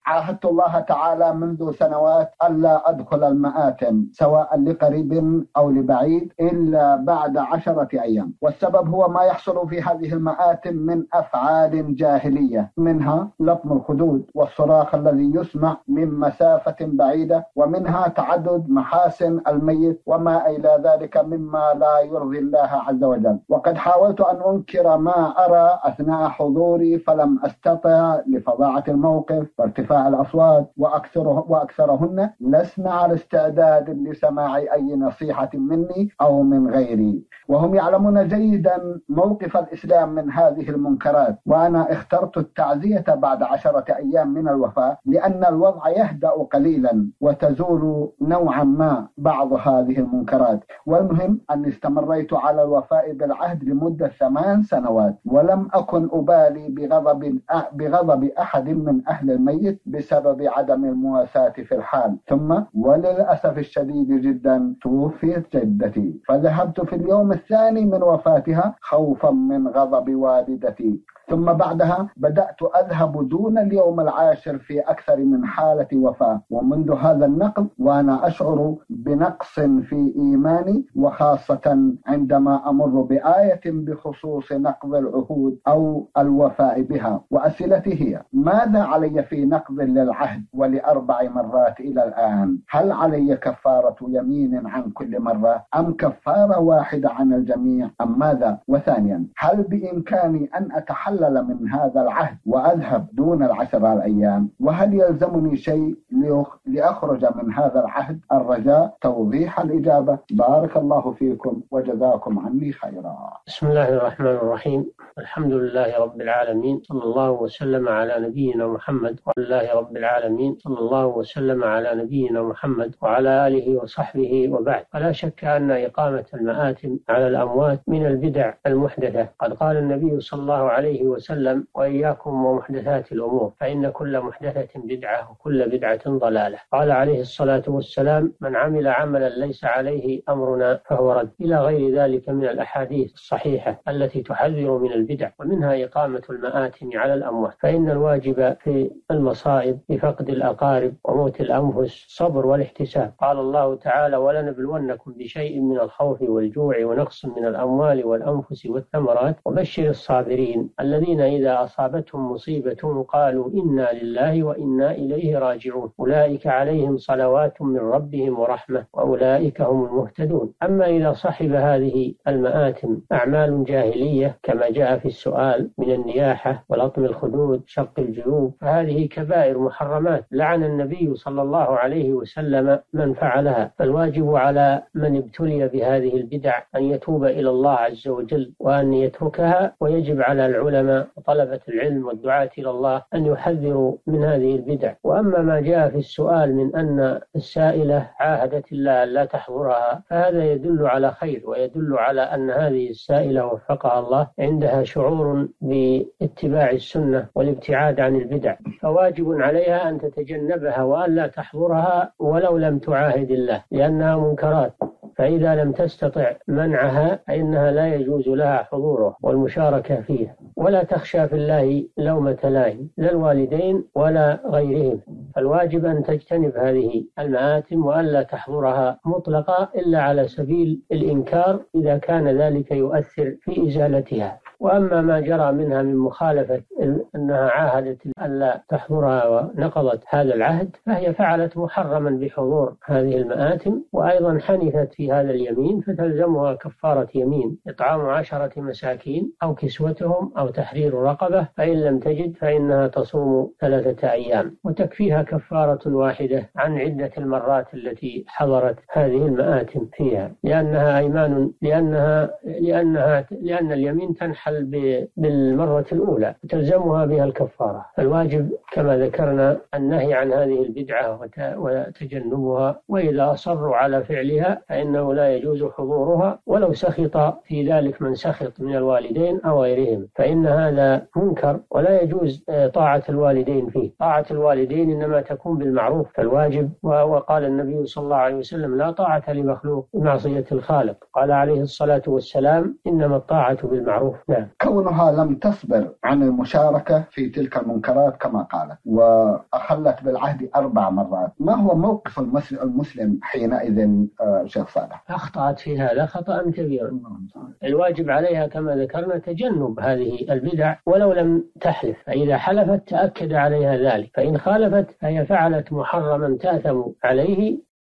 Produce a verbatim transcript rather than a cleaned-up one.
عاهدت الله تعالى منذ سنوات ألا أدخل المآتم سواء لقريب أو لبعيد إلا بعد عشرة أيام، والسبب هو ما يحصل في هذه المآتم من أفعال جاهلية، منها لطم الخدود والصراخ الذي يسمع من مسافة بعيدة، ومنها تعدد محاسن الميت وما إلى ذلك مما لا يرضي الله عز وجل. وقد حاولت أن أنكر ما أرى أثناء حضوري فلم أستطع لفظاعة الموقف وارتفاع الأصوات، وأكثره وأكثرهن لسنا على استعداد لسماع أي نصيحة مني أو من غيري، وهم يعلمون جيدا موقف الإسلام من هذه المنكرات. وأنا اخترت التعزية بعد عشرة أيام من الوفاة لأن الوضع يهدأ قليلا وتزول نوعا ما بعض هذه المنكرات. والمهم أني استمريت على الوفاء بالعهد لمدة ثمان سنوات، ولم أكن أبالي بغضب بغضب أحد من أهل الميت بسبب عدم المواساة في الحال. ثم وللأسف الشديد جدا توفيت جدتي، فذهبت في اليوم الثاني من وفاتها خوفا من غضب والدتي، ثم بعدها بدأت أذهب دون اليوم العاشر في أكثر من حالة وفاة. ومنذ هذا النقل وأنا أشعر بنقص في إيماني، وخاصة عندما أمر بآية بخصوص نقض العهود أو الوفاء بها. وأسئلتي هي: ماذا علي في نقض للعهد ولأربع مرات إلى الآن؟ هل علي كفارة يمين عن كل مرة أم كفارة واحدة عن الجميع أم ماذا؟ وثانيا، هل بإمكاني أن أتحلل من هذا العهد وأذهب دون العشر الأيام؟ وهل يلزمني شيء لأخرج من هذا العهد؟ الرجاء توضيح الإجابة. بارك الله فيكم وجزاكم عني خيرا. بسم الله الرحمن الرحيم. الحمد لله رب العالمين، صلى الله وسلم على نبينا محمد والله رب العالمين صلى الله وسلم على نبينا محمد وعلى آله وصحبه وبعد. فلا شك أن إقامة المآتم على الأموات من البدع المحدثة. قد قال النبي صلى الله عليه وسلم: وإياكم ومحدثات الأمور فإن كل محدثة بدعة وكل بدعة ضلالة. قال عليه الصلاة والسلام: من عمل عملا ليس عليه أمرنا فهو رد، إلى غير ذلك من الأحاديث الصحيحة التي تحذر من البدع، ومنها إقامة المآتم على الأموات. فإن الواجب في المصائب بفقد الأقارب وموت الأنفس صبر والاحتساب. قال الله تعالى: ولنبلونكم بشيء من الخوف والجوع ونقص من الأموال والأنفس والثمرات وبشر الصابرين الذين إذا أصابتهم مصيبة قالوا إنا لله وإنا إليه راجعون أولئك عليهم صلوات من ربهم ورحمة وأولئك هم المهتدون. أما إذا صحب هذه المآتم أعمال جاهلية كما جاء في السؤال من النياحة ولطم الخدود شق الجيوب، فهذه كبائر محرمات لعن النبي صلى الله عليه وسلم من فعلها. فالواجب على من ابتلي بهذه البدع أن يتوب إلى الله عز وجل وأن يتركها، ويجب على العلماء وطلبة العلم والدعاة إلى الله أن يحذروا من هذه البدع. وأما ما جاء في السؤال من أن السائلة عاهدت الله لا تحضرها، فهذا يدل على خير، ويدل على أن هذه السائلة وفقها الله عندها شعور باتباع السنة والابتعاد عن البدع، فواجب عليها أن تتجنبها وأن لا تحضرها ولو لم تعاهد الله، لأنها منكرات. فإذا لم تستطع منعها فإنها لا يجوز لها حضوره والمشاركة فيها. ولا تخشى في الله لومة لائم، لا الوالدين ولا غيرهم. فالواجب أن تجتنب هذه المآتم وألا تحضرها مطلقا إلا على سبيل الإنكار إذا كان ذلك يؤثر في إزالتها. وأما ما جرى منها من مخالفة أنها عاهدت ألا تحضرها ونقضت هذا العهد، فهي فعلت محرما بحضور هذه المآتم، وأيضا حنثت في هذا اليمين، فتلزمها كفارة يمين إطعام عشرة مساكين أو كسوتهم أو تحرير رقبة، فإن لم تجد فإنها تصوم ثلاثة أيام، وتكفيها كفارة واحدة عن عدة المرات التي حضرت هذه المآتم فيها، لأنها أيمان لأنها لأنها لأن اليمين تنحل بالمرة الأولى تلزمها بها الكفارة. فالواجب كما ذكرنا النهي عن هذه البدعة وتجنبها، وإذا أصروا على فعلها فإنه لا يجوز حضورها ولو سخط في ذلك من سخط من الوالدين أو غيرهم، فإن هذا منكر ولا يجوز طاعة الوالدين فيه. طاعة الوالدين إنما تكون بالمعروف، فالواجب. وقال النبي صلى الله عليه وسلم: لا طاعة لمخلوق بمعصية الخالق. قال عليه الصلاة والسلام: إنما الطاعة بالمعروف. نعم. كونها لم تصبر عن المشاركة في تلك المنكرات كما قالت وأخلت بالعهد أربع مرات، ما هو موقف المسلم, المسلم حينئذ شيخ صالح؟ أخطأت في هذا خطأ كبيرا. الواجب عليها كما ذكرنا تجنب هذه البدع ولو لم تحلف، فإذا حلفت تأكد عليها ذلك، فإن خالفت فهي فعلت محرما تأثم عليه